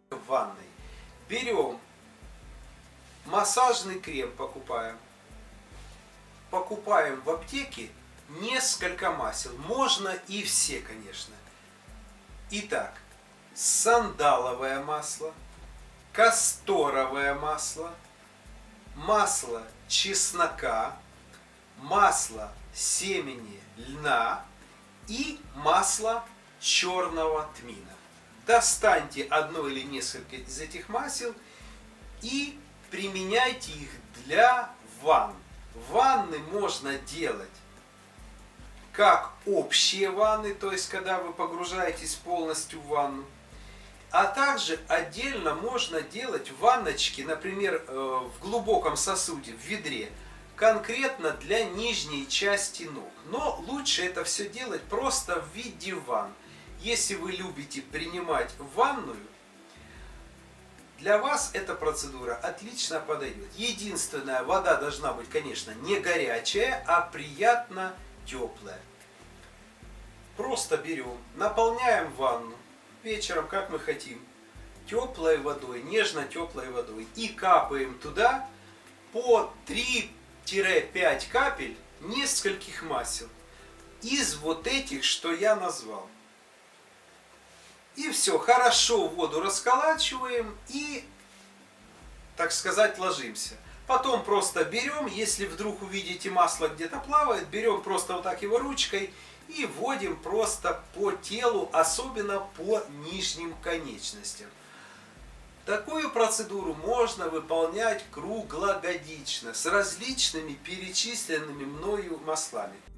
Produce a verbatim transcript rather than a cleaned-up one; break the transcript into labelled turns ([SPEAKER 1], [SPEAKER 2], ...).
[SPEAKER 1] в ванной. Берем массажный крем, покупаем. Покупаем в аптеке несколько масел. Можно и все, конечно. Итак, сандаловое масло, касторовое масло, масло чеснока, масло семени льна и масло черного тмина. Достаньте одно или несколько из этих масел и применяйте их для ванн. Ванны можно делать как общие ванны, то есть когда вы погружаетесь полностью в ванну, а также отдельно можно делать ванночки, например, в глубоком сосуде, в ведре, конкретно для нижней части ног. Но лучше это все делать просто в виде ванн. Если вы любите принимать ванную, для вас эта процедура отлично подойдет. Единственное, вода должна быть, конечно, не горячая, а приятно теплая. Просто берем, наполняем ванну вечером, как мы хотим, теплой водой, нежно-теплой водой. И капаем туда по три-пять капель нескольких масел из вот этих, что я назвал. И все, хорошо воду расколачиваем и, так сказать, ложимся. Потом просто берем, если вдруг увидите масло где-то плавает, берем просто вот так его ручкой и вводим просто по телу, особенно по нижним конечностям. Такую процедуру можно выполнять круглогодично с различными перечисленными мною маслами.